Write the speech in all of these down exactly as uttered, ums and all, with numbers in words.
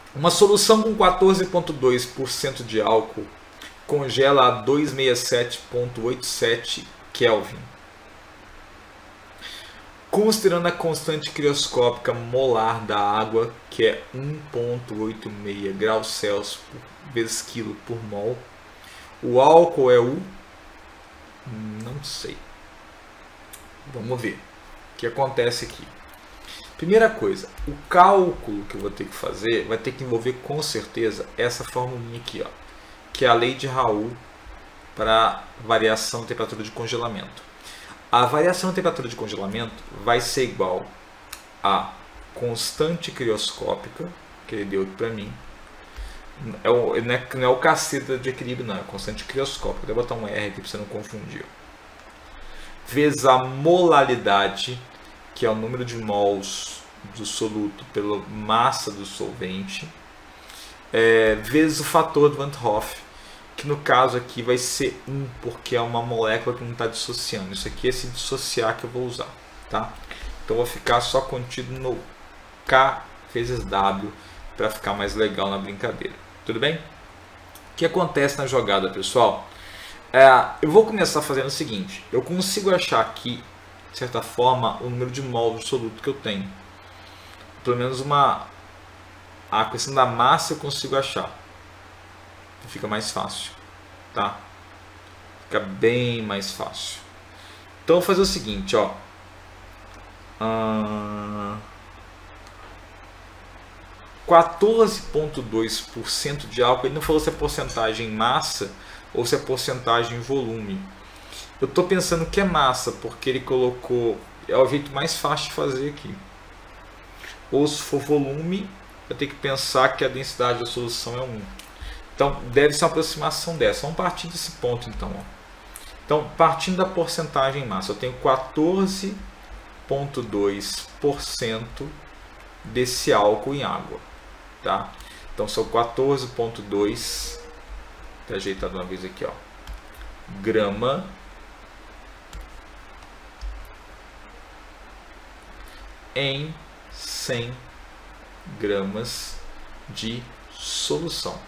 Uma solução com quatorze vírgula dois por cento de álcool congela a duzentos e sessenta e sete vírgula oitenta e sete Kelvin. Considerando a constante crioscópica molar da água, que é um vírgula oitenta e seis graus Celsius por vezes quilo por mol, o álcool é o... não sei. Vamos ver o que acontece aqui. Primeira coisa, o cálculo que eu vou ter que fazer vai ter que envolver com certeza essa formulinha aqui, ó, que é a lei de Raoult para variação de temperatura de congelamento. A variação de temperatura de congelamento vai ser igual a constante crioscópica, que ele deu aqui para mim. É o, não, é, não é o caceta de equilíbrio, não, é constante crioscópica. Vou botar um R aqui para você não confundir. Vezes a molaridade, que é o número de mols do soluto pela massa do solvente, é, vezes o fator de Van 't Hoff, que no caso aqui vai ser um, porque é uma molécula que não está dissociando. Isso aqui é se dissociar que eu vou usar, tá? Então vou ficar só contido no K vezes W para ficar mais legal na brincadeira. Tudo bem? O que acontece na jogada, pessoal? É, eu vou começar fazendo o seguinte. Eu consigo achar aqui, de certa forma, o número de mols do soluto que eu tenho. Pelo menos uma... a questão da massa eu consigo achar. Fica mais fácil, tá? Fica bem mais fácil. Então eu vou fazer o seguinte, ó. Hum... quatorze vírgula dois por cento de álcool. Ele não falou se é porcentagem em massa ou se é porcentagem em volume. Eu estou pensando que é massa, porque ele colocou... é o jeito mais fácil de fazer aqui. Ou se for volume, eu tenho que pensar que a densidade da solução é um. Então, deve ser uma aproximação dessa. Vamos partir desse ponto, então. Ó. Então, partindo da porcentagem em massa, eu tenho quatorze vírgula dois por cento desse álcool em água. Tá? Então, são quatorze vírgula dois, vou ajeitar de uma vez aqui, ó, grama em cem gramas de solução.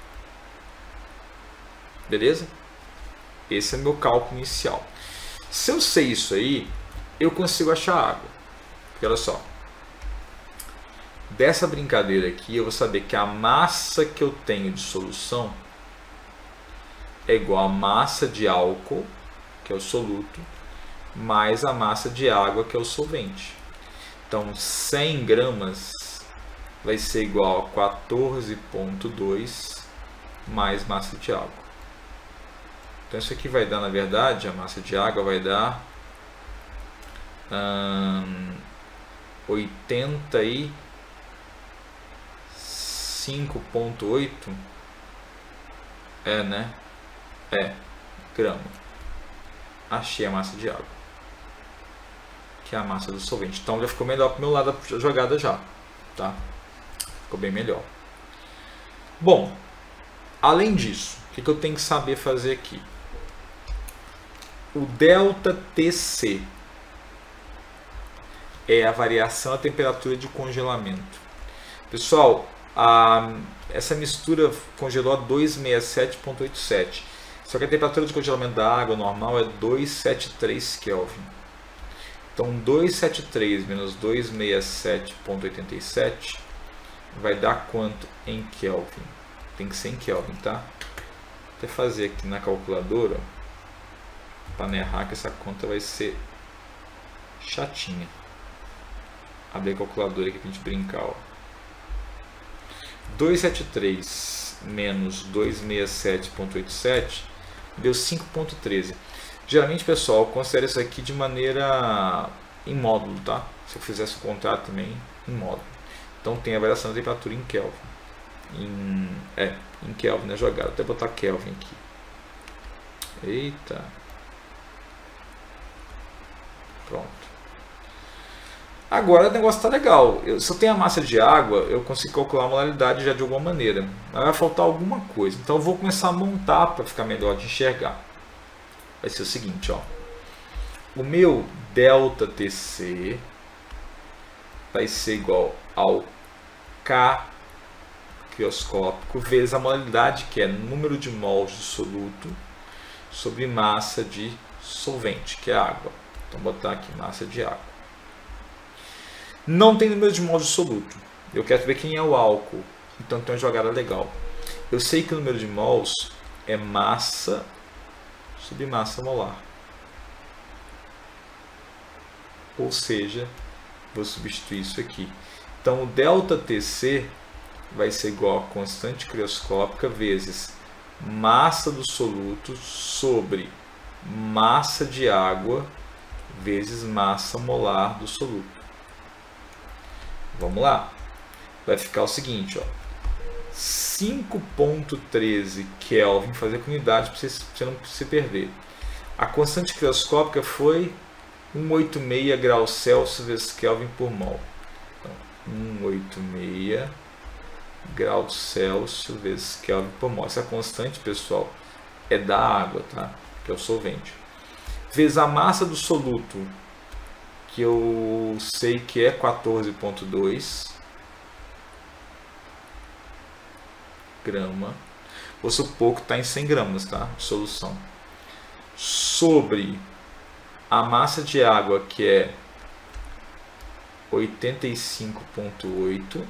Beleza? Esse é meu cálculo inicial. Se eu sei isso aí, eu consigo achar água. Porque olha só. Dessa brincadeira aqui, eu vou saber que a massa que eu tenho de solução é igual a massa de álcool, que é o soluto, mais a massa de água, que é o solvente. Então, cem gramas vai ser igual a quatorze vírgula dois mais massa de água. Então, isso aqui vai dar, na verdade, a massa de água vai dar hum, oitenta e cinco vírgula oito, é, né? É, grama. Achei a massa de água, que é a massa do solvente. Então já ficou melhor para o meu lado da jogada já, tá? Ficou bem melhor. Bom, além disso, o que, que eu tenho que saber fazer aqui? O delta T C é a variação da temperatura de congelamento. Pessoal, a, essa mistura congelou a duzentos e sessenta e sete vírgula oitenta e sete. Só que a temperatura de congelamento da água normal é duzentos e setenta e três Kelvin. Então, duzentos e setenta e três menos duzentos e sessenta e sete vírgula oitenta e sete vai dar quanto em Kelvin? Tem que ser em Kelvin, tá? Vou até fazer aqui na calculadora, para não errar, que essa conta vai ser chatinha. Abrir a calculadora aqui para a gente brincar. Ó. duzentos e setenta e três menos duzentos e sessenta e sete vírgula oitenta e sete deu cinco vírgula treze. Geralmente, pessoal, considera isso aqui de maneira em módulo, tá? Se eu fizesse o contrário também, em módulo. Então tem a variação da temperatura em Kelvin. Em, é, em Kelvin na jogada. Vou até botar Kelvin aqui. Eita. Pronto. Agora o negócio está legal. Eu, se eu tenho a massa de água, eu consigo calcular a molaridade já de alguma maneira. Mas vai faltar alguma coisa. Então eu vou começar a montar para ficar melhor de enxergar. Vai ser o seguinte, ó. O meu delta T C vai ser igual ao K crioscópico vezes a molaridade, que é número de mols de soluto sobre massa de solvente, que é água. Então, vou botar aqui massa de água. Não tem número de mols de soluto. Eu quero ver quem é o álcool. Então, tem uma jogada legal. Eu sei que o número de mols é massa sobre massa molar. Ou seja, vou substituir isso aqui. Então, o ΔTc vai ser igual a constante crioscópica vezes massa do soluto sobre massa de água vezes massa molar do soluto. Vamos lá. Vai ficar o seguinte, ó. cinco ponto treze Kelvin, fazer com unidade para você não se perder. A constante crioscópica foi cento e oitenta e seis graus Celsius vezes Kelvin por mol. Então, cento e oitenta e seis graus Celsius vezes Kelvin por mol. Essa constante, pessoal, é da água, tá? Que é o solvente. Vezes a massa do soluto, que eu sei que é quatorze ponto dois grama. Vou supor que está em cem gramas, tá? De solução. Sobre a massa de água, que é oitenta e cinco ponto oito,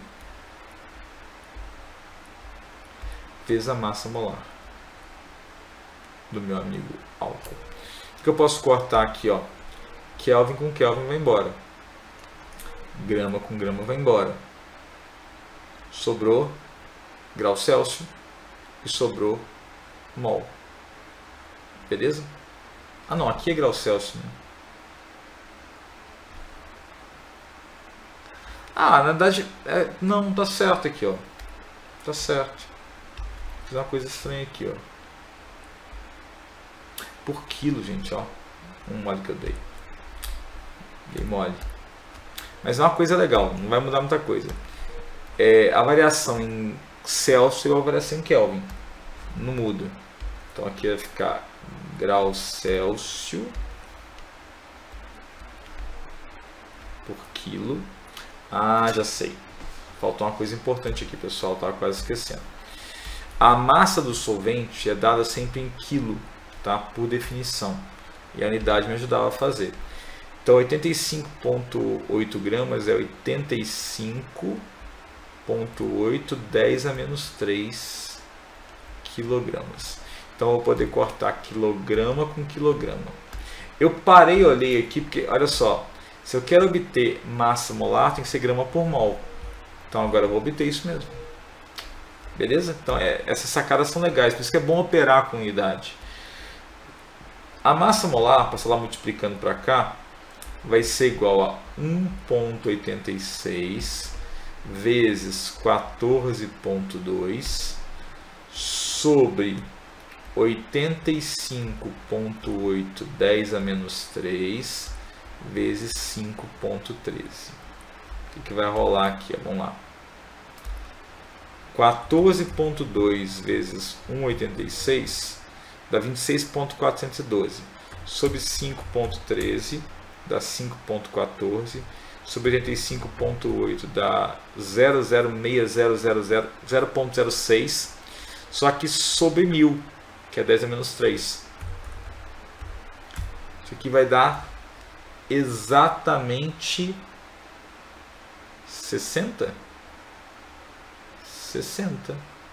vezes a massa molar do meu amigo álcool. O que eu posso cortar aqui, ó? Kelvin com Kelvin vai embora. Grama com grama vai embora. Sobrou grau Celsius e sobrou mol. Beleza? Ah não, aqui é grau Celsius, né? Ah, na verdade, é, não, tá certo aqui, ó. Tá certo. Fiz uma coisa estranha aqui, ó. Por quilo, gente, ó. Um mole que eu dei. Dei mole. Mas é uma coisa legal, não vai mudar muita coisa. É, a variação em Celsius é igual a variação em Kelvin. Não muda. Então aqui vai ficar grau Celsius por quilo. Ah, já sei. Faltou uma coisa importante aqui, pessoal. Estava quase esquecendo. A massa do solvente é dada sempre em quilo, tá? Por definição. E a unidade me ajudava a fazer. Então, oitenta e cinco ponto oito gramas é oitenta e cinco ponto oito, dez a menos três quilogramas. Então, eu vou poder cortar quilograma com quilograma. Eu parei e olhei aqui, porque, olha só, se eu quero obter massa molar, tem que ser grama por mol. Então, agora eu vou obter isso mesmo. Beleza? Então, é, essas sacadas são legais, por isso que é bom operar com unidade. A massa molar, passar lá multiplicando para cá, vai ser igual a um ponto oitenta e seis vezes quatorze ponto dois sobre oitenta e cinco ponto oito, dez a menos três vezes cinco ponto treze. O que, que vai rolar aqui? Vamos lá. quatorze ponto dois vezes um ponto oitenta e seis dá vinte e seis ponto quatrocentos e doze. Sobre cinco ponto treze dá cinco ponto quatorze. Sobre oitenta e cinco ponto oito dá zero vírgula seis zero zero zero, zero ponto zero seis. Só que sobre mil, que é dez a menos três. Isso aqui vai dar exatamente sessenta. sessenta.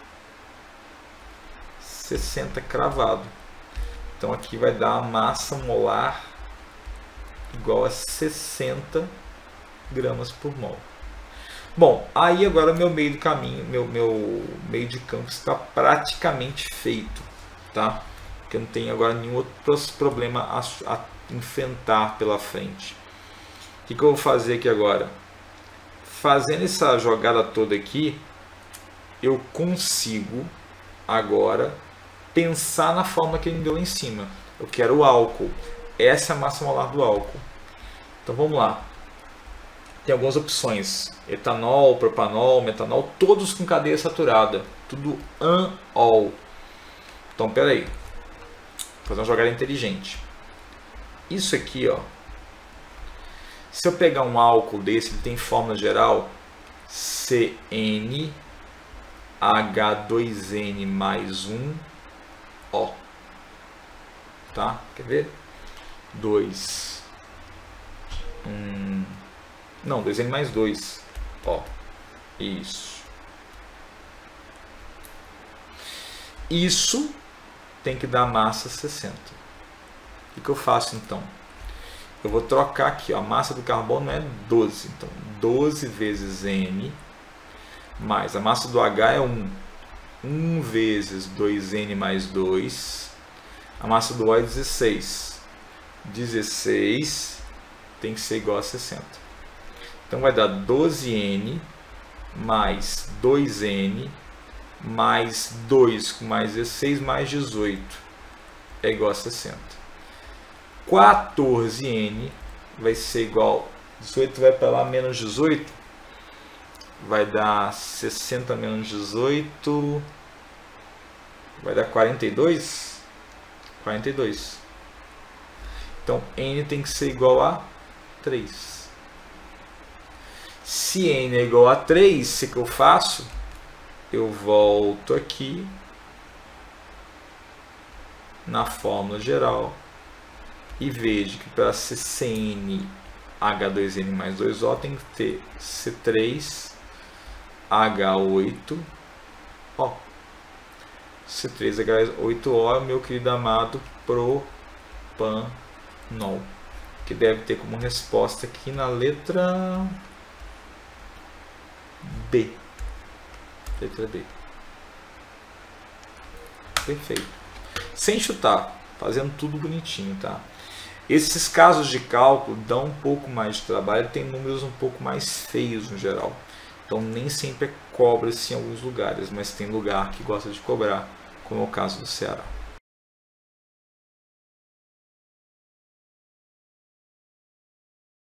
sessenta cravado. Então aqui vai dar a massa molar igual a sessenta gramas por mol. Bom, aí agora meu meio do caminho, meu, meu meio de campo está praticamente feito, tá? Porque eu não tenho agora nenhum outro problema a, a enfrentar pela frente. O que, que eu vou fazer aqui agora? Fazendo essa jogada toda aqui, eu consigo agora pensar na forma que ele me deu lá em cima. Eu quero o álcool. Essa é a massa molar do álcool. Então vamos lá. Tem algumas opções: etanol, propanol, metanol, todos com cadeia saturada, tudo anol. Então pera aí, vou fazer uma jogada inteligente. Isso aqui, ó, se eu pegar um álcool desse, ele tem fórmula geral C N H dois N mais um O. Tá? Quer ver? dois. Hum, não, dois N mais dois. Ó. Isso. Isso tem que dar massa sessenta. O que eu faço então? Eu vou trocar aqui, ó, a massa do carbono é doze, então doze vezes N, mais a massa do H é um, um vezes dois N mais dois, a massa do O é dezesseis, dezesseis tem que ser igual a sessenta, então vai dar doze N mais dois N mais dois mais dezesseis mais dezoito é igual a sessenta. quatorze N vai ser igual, dezoito vai para lá, menos dezoito, vai dar sessenta menos dezoito, vai dar quarenta e dois, quarenta e dois. Então N tem que ser igual a três. Se N é igual a três, o que eu faço? Eu volto aqui na fórmula geral e vejo que para ser C N H dois N mais dois O tem que ter C três H oito O. C três H oito O é o meu querido amado propanol, que deve ter como resposta aqui na letra B. Letra B. Perfeito. Sem chutar, fazendo tudo bonitinho, tá? Esses casos de cálculo dão um pouco mais de trabalho, tem números um pouco mais feios no geral. Então nem sempre cobra-se em alguns lugares, mas tem lugar que gosta de cobrar, como é o caso do Ceará.